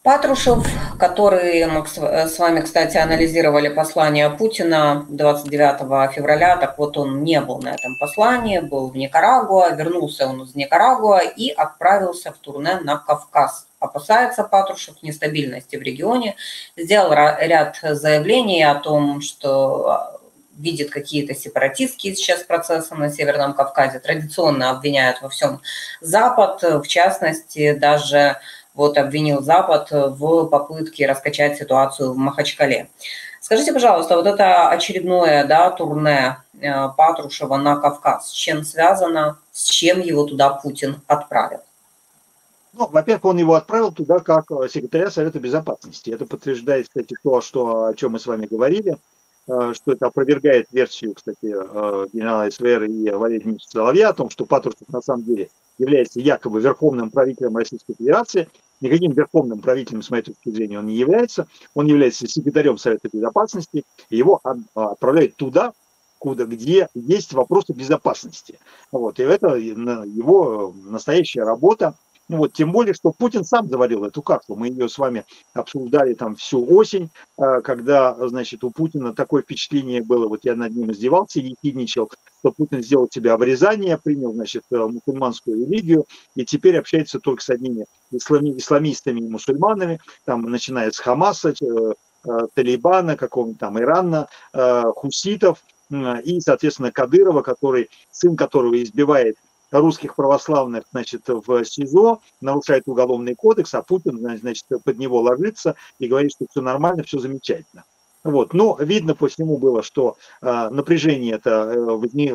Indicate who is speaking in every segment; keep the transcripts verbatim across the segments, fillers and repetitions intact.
Speaker 1: Патрушев, который мы с вами, кстати, анализировали послание Путина двадцать девятого февраля, так вот он не был на этом послании, был в Никарагуа, вернулся он из Никарагуа и отправился в турне на Кавказ. Опасается Патрушев нестабильности в регионе, сделал ряд заявлений о том, что видит какие-то сепаратистские сейчас процессы на Северном Кавказе, традиционно обвиняют во всем Запад, в частности, даже вот обвинил Запад в попытке раскачать ситуацию в Махачкале. Скажите, пожалуйста, вот это очередное, да, турне Патрушева на Кавказ, с чем связано, с чем его туда Путин отправил?
Speaker 2: Ну, во-первых, он его отправил туда как секретаря Совета Безопасности. Это подтверждает, кстати, то, что, о чем мы с вами говорили, что это опровергает версию, кстати, генерала СВР и Валерия Дмитриевича Соловья о том, что Патрушев на самом деле является якобы верховным правителем Российской Федерации. Никаким верховным правителем, с моей точки зрения, он не является. Он является секретарем Совета Безопасности. И его отправляют туда, куда, где есть вопросы безопасности. Вот. И это его настоящая работа. Ну вот, тем более, что Путин сам заварил эту карту. Мы ее с вами обсуждали там всю осень, когда, значит, у Путина такое впечатление было, вот я над ним издевался, ехидничал, что Путин сделал себе обрезание, принял, значит, мусульманскую религию и теперь общается только с одними ислами, исламистами и мусульманами, там, начиная с Хамаса, Талибана, какого-нибудь там Ирана, хуситов и, соответственно, Кадырова, который, сын которого избивает русских православных, значит, в СИЗО, нарушает уголовный кодекс, а Путин, значит, под него ложится и говорит, что все нормально, все замечательно. Вот. Но видно по всему было, что э, напряжение это э, возник,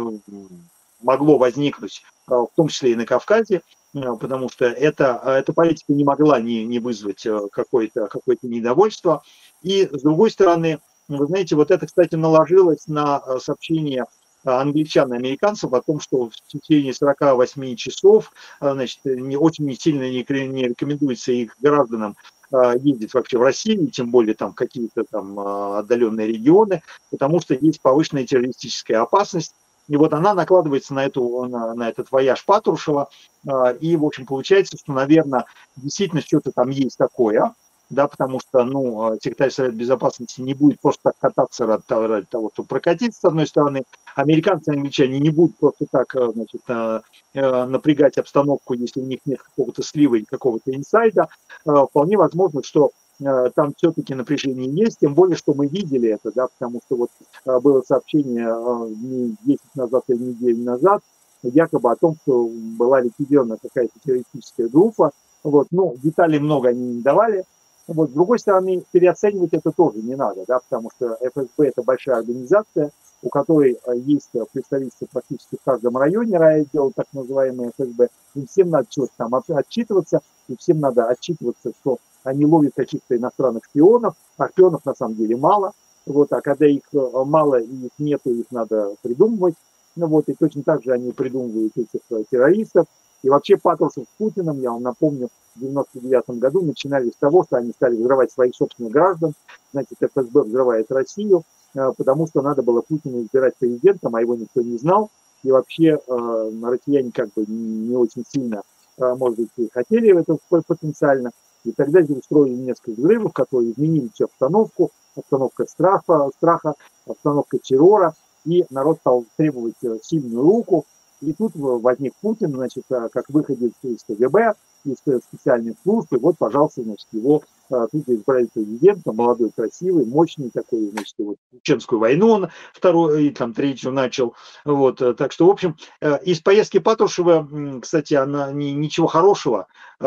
Speaker 2: могло возникнуть, э, в том числе и на Кавказе, э, потому что это, эта политика не могла не, не вызвать э, какое-то какое-то недовольство. И, с другой стороны, вы знаете, вот это, кстати, наложилось на сообщение англичан и американцев о том, что в течение сорока восьми часов, значит, не, очень сильно не, не рекомендуется их гражданам ездить вообще в Россию, тем более там какие-то там отдаленные регионы, потому что есть повышенная террористическая опасность. И вот она накладывается на, эту, на, на этот вояж Патрушева, и, в общем, получается, что, наверное, действительно что-то там есть такое, да, потому что, ну, секретарь Совета Безопасности не будет просто так кататься ради того, ради того, чтобы прокатиться, с одной стороны. Американцы и англичане не будут просто так, значит, напрягать обстановку, если у них нет какого-то слива или какого-то инсайда. Вполне возможно, что там все-таки напряжение есть, тем более, что мы видели это, да, потому что вот было сообщение десять назад или неделю назад, якобы о том, что была ликвидирована какая-то террористическая группа. Вот, ну, деталей много они не давали. Вот, с другой стороны, переоценивать это тоже не надо, да, потому что эф эс бэ это большая организация, у которой есть представительства практически в каждом районе райотдела, так называемые эф эс бэ, и всем надо чего-то там отчитываться, и всем надо отчитываться, что они ловят каких-то иностранных шпионов, а шпионов на самом деле мало, вот, а когда их мало и их нету, их надо придумывать, ну вот, и точно так же они придумывают этих террористов. И вообще Патрушев с Путиным, я вам напомню, в девяносто девятом году начинали с того, что они стали взрывать своих собственных граждан, значит, эф эс бэ взрывает Россию, потому что надо было Путина избирать президентом, а его никто не знал, и вообще э, россияне как бы не очень сильно, э, может быть, и хотели это потенциально, и тогда здесь устроили несколько взрывов, которые изменили всю обстановку, обстановка страха, страха, обстановка террора, и народ стал требовать сильную руку. И тут возник Путин, значит, как выходец из ка гэ бэ, из специальных служб, и вот, пожалуйста, значит, его тут избрали президентом, молодой, красивый, мощный такой, значит, вот Чеченскую войну он вторую и там третью начал, вот, так что, в общем, из поездки Патрушева, кстати, она не, ничего хорошего,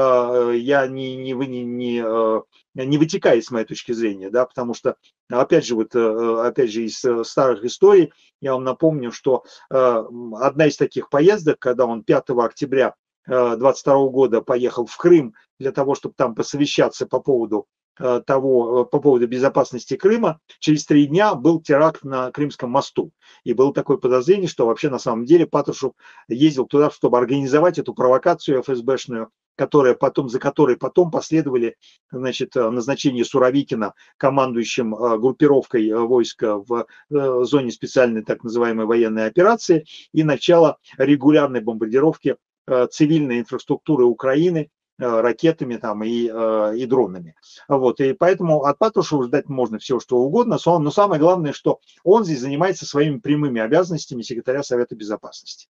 Speaker 2: я не, не, не, не, не вытекает с моей точки зрения, да, потому что, опять же, вот, опять же, из старых историй, я вам напомню, что одна из таких поездок, когда он пятого октября двадцать второго года поехал в Крым для того, чтобы там посовещаться по поводу того, по поводу безопасности Крыма, через три дня был теракт на Крымском мосту. И было такое подозрение, что вообще на самом деле Патрушев ездил туда, чтобы организовать эту провокацию эф эс бэшную, которая потом, за которой потом последовали, значит, назначение Суровикина командующим группировкой войск в зоне специальной так называемой военной операции и начало регулярной бомбардировки цивильной инфраструктуры Украины ракетами там и, и дронами. Вот. И поэтому от Патрушева ждать можно все, что угодно, но самое главное, что он здесь занимается своими прямыми обязанностями секретаря Совета Безопасности.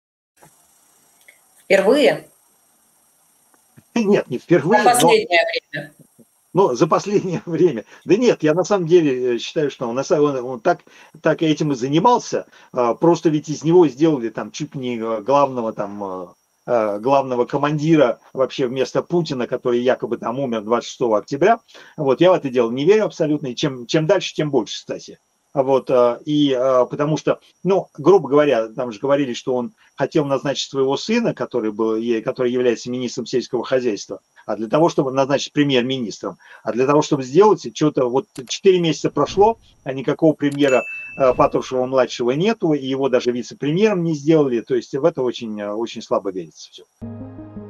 Speaker 1: Впервые?
Speaker 2: Нет, не впервые.
Speaker 1: За последнее
Speaker 2: но...
Speaker 1: время.
Speaker 2: Ну, за последнее время. Да нет, я на самом деле считаю, что он, он, он так, так этим и занимался. Просто ведь из него сделали там чуть не главного там главного командира вообще вместо Путина, который якобы там умер двадцать шестого октября. Вот, я в это дело не верю абсолютно. И чем, чем дальше, тем больше, кстати. Вот, и потому что, ну, грубо говоря, там же говорили, что он хотел назначить своего сына, который, был, который является министром сельского хозяйства, а для того, чтобы назначить премьер-министром, а для того, чтобы сделать, что-то вот четыре месяца прошло, а никакого премьера Патрушева-младшего нету, и его даже вице-премьером не сделали, то есть в это очень, очень слабо верится все.